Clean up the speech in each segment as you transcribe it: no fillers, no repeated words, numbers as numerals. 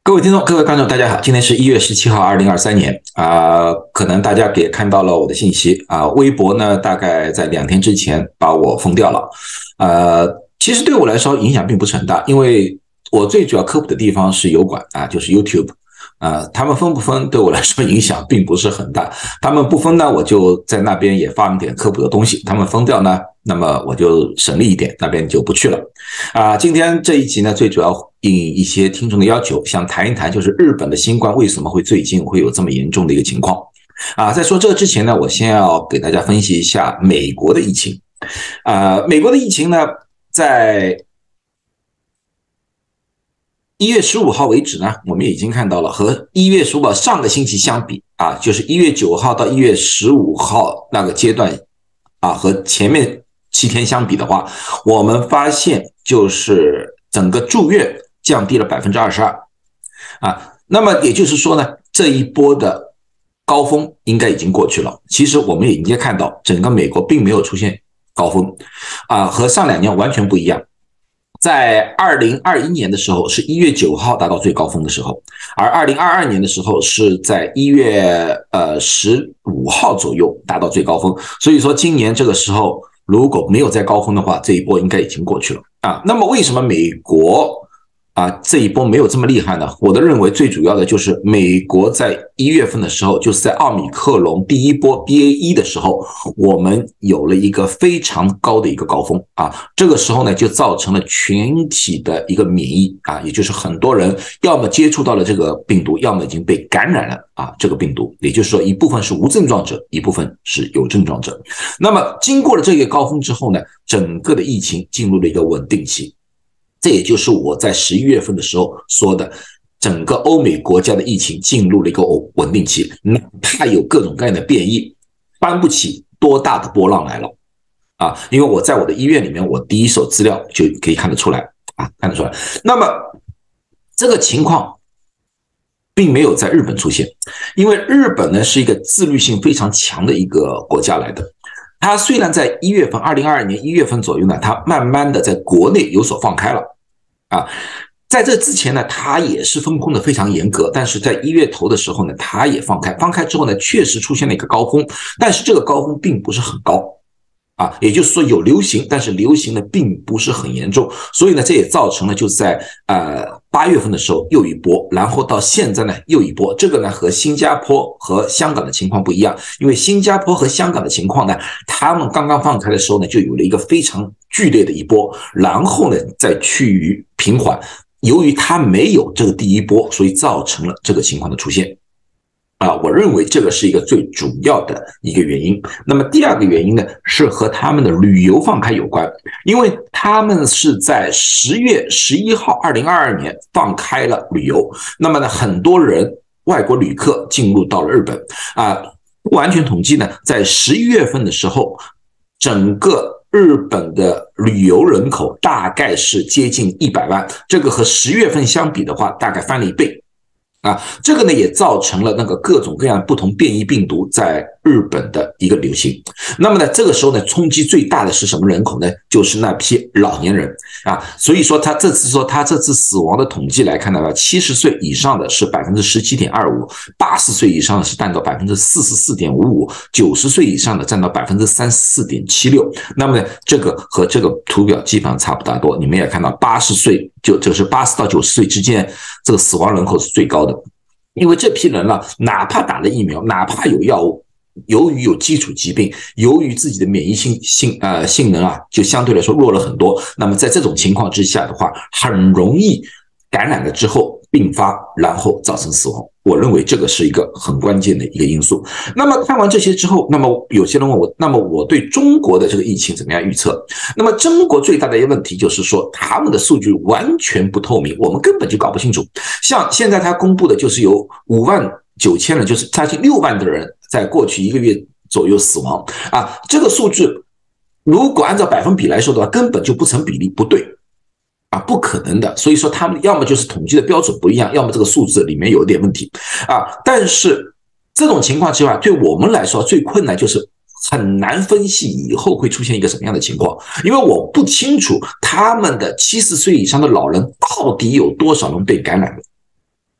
各位听众、各位观众，大家好！今天是1月17号，2023年可能大家也看到了我的信息微博呢，大概在2天之前把我封掉了。其实对我来说影响并不是很大，因为我最主要科普的地方是油管就是 YouTube。他们封不封对我来说影响并不是很大，他们不封呢，我就在那边也放一点科普的东西，他们封掉呢，那么我就省力一点，那边就不去了。今天这一集呢，最主要应一些听众的要求，想谈一谈就是日本的新冠为什么会最近会有这么严重的一个情况。在说这个之前呢，我先要给大家分析一下美国的疫情。美国的疫情呢，在1月15号为止呢，我们已经看到了和1月15号上个星期相比就是1月9号到1月15号那个阶段和前面7天相比的话，我们发现就是整个住院降低了 22%。那么也就是说呢，这一波的高峰应该已经过去了。其实我们也已经看到整个美国并没有出现高峰和上2年完全不一样。在2021年的时候是1月9号达到最高峰的时候，而2022年的时候是在1月15号左右达到最高峰。所以说今年这个时候如果没有在高峰的话，这一波应该已经过去了那么为什么美国这一波没有这么厉害呢？我的认为最主要的就是美国在1月份的时候，就是在奥密克戎第一波 BA.1 的时候，我们有了一个非常高的一个高峰这个时候呢，就造成了全体的一个免疫也就是很多人要么接触到了这个病毒，要么已经被感染了这个病毒，也就是说一部分是无症状者，一部分是有症状者。那么经过了这个高峰之后呢，整个的疫情进入了一个稳定期。这也就是我在11月份的时候说的，整个欧美国家的疫情进入了一个稳定期，哪怕有各种各样的变异，翻不起多大的波浪来了因为我在我的医院里面，我第一手资料就可以看得出来看得出来。那么这个情况并没有在日本出现，因为日本呢是一个自律性非常强的一个国家来的。它虽然在1月份2022年1月份左右呢，它慢慢的在国内有所放开了在这之前呢，它也是封控的非常严格，但是在1月头的时候呢，它也放开之后呢，确实出现了一个高峰，但是这个高峰并不是很高也就是说有流行，但是流行呢并不是很严重，所以呢这也造成了就在8月份的时候又一波，然后到现在呢又一波。这个呢和新加坡和香港的情况不一样，因为新加坡和香港的情况呢，他们刚刚放开的时候呢就有了一个非常剧烈的一波，然后呢再趋于平缓。由于它没有这个第一波，所以造成了这个情况的出现我认为这个是一个最主要的一个原因。那么第二个原因呢，是和他们的旅游放开有关，因为他们是在10月11号2022年放开了旅游，那么呢很多人外国旅客进入到了日本不完全统计呢，在11月份的时候，整个日本的旅游人口大概是接近100万，这个和10月份相比的话，大概翻了1倍这个呢也造成了那个各种各样不同变异病毒在日本的一个流行。那么呢这个时候呢冲击最大的是什么人口呢？就是那批老年人所以说他这次死亡的统计来看的话，70岁以上的是 17.25%， 80岁以上的是占到 44.55%， 90岁以上的占到 34.76%。那么呢这个和这个图表基本上差不大多，你们也看到80岁就是80到90岁之间，这个死亡人口是最高的。因为这批人哪怕打了疫苗，哪怕有药物，由于有基础疾病，由于自己的免疫性能就相对来说弱了很多，那么在这种情况之下的话，很容易感染了之后并发，然后造成死亡。我认为这个是一个很关键的一个因素。那么看完这些之后，那么有些人问我，那么我对中国的这个疫情怎么样预测？那么中国最大的一个问题就是说，他们的数据完全不透明，我们根本就搞不清楚。像现在他公布的就是有59000人，就是差近6万的人在过去1个月左右死亡这个数字如果按照百分比来说的话，根本就不成比例，不对不可能的。所以说他们要么就是统计的标准不一样，要么这个数字里面有点问题但是这种情况之外，对我们来说最困难就是很难分析以后会出现一个什么样的情况，因为我不清楚他们的70岁以上的老人到底有多少人被感染了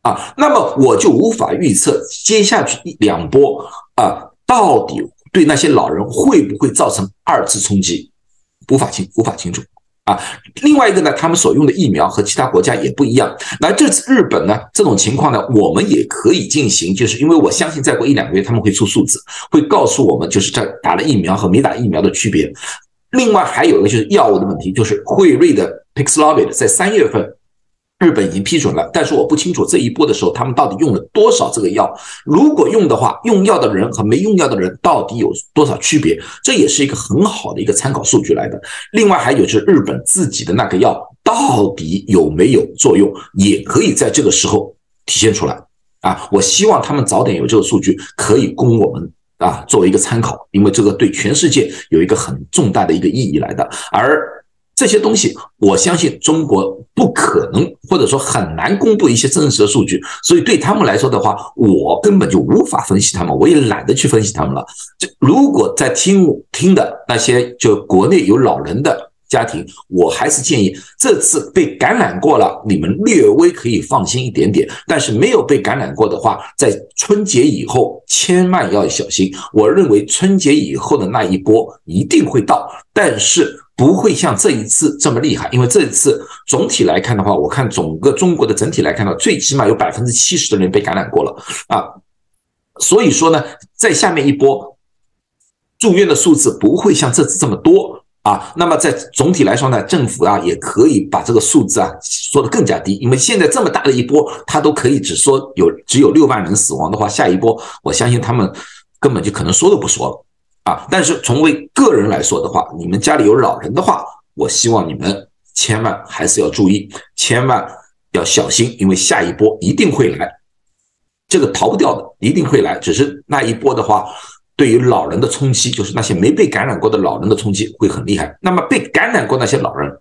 那么我就无法预测接下去2波到底对那些老人会不会造成2次冲击，无法清楚。另外一个呢，他们所用的疫苗和其他国家也不一样。那这次日本呢，这种情况呢，我们也可以进行，就是因为我相信再过1-2个月他们会出数字，会告诉我们就是这打了疫苗和没打疫苗的区别。另外还有一个就是药物的问题，就是辉瑞的 Paxlovid 在3月份日本已经批准了，但是我不清楚这一波的时候他们到底用了多少这个药，如果用的话，用药的人和没用药的人到底有多少区别，这也是一个很好的一个参考数据来的。另外还有就是日本自己的那个药到底有没有作用，也可以在这个时候体现出来我希望他们早点有这个数据可以供我们作为一个参考，因为这个对全世界有一个很重大的一个意义来的。而这些东西我相信中国不可能或者说很难公布一些真实的数据，所以对他们来说的话，我根本就无法分析他们，我也懒得去分析他们了。如果在听的那些就国内有老人的家庭，我还是建议这次被感染过了，你们略微可以放心一点点，但是没有被感染过的话，在春节以后千万要小心。我认为春节以后的那一波一定会到，但是不会像这一次这么厉害，因为这一次总体来看的话，我看整个中国的整体来看到，最起码有70%的人被感染过了所以说呢，在下面一波住院的数字不会像这次这么多那么在总体来说呢，政府也可以把这个数字说得更加低，因为现在这么大的一波，它都可以只有6万人死亡的话，下一波我相信他们根本就可能说都不说了但是从为个人来说的话，你们家里有老人的话，我希望你们千万还是要注意，千万要小心，因为下一波一定会来，这个逃不掉的，一定会来。只是那一波的话，对于老人的冲击，就是那些没被感染过的老人的冲击会很厉害。那么被感染过那些老人，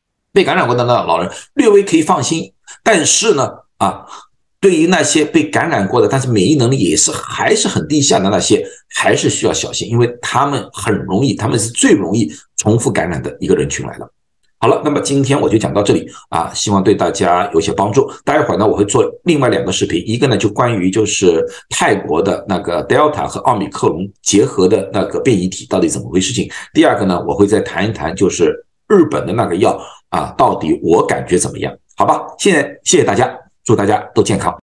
略微可以放心，但是呢对于那些被感染过的，但是免疫能力还是很低下的那些，还是需要小心，因为他们他们是最容易重复感染的一个人群来的。好了，那么今天我就讲到这里希望对大家有些帮助。待会儿呢，我会做另外2个视频，一个呢就关于就是泰国的那个 Delta 和奥密克戎结合的那个变异体到底怎么回事情。第2个呢，我会再谈一谈就是日本的那个药到底我感觉怎么样？好吧，现在谢谢大家。祝大家都健康。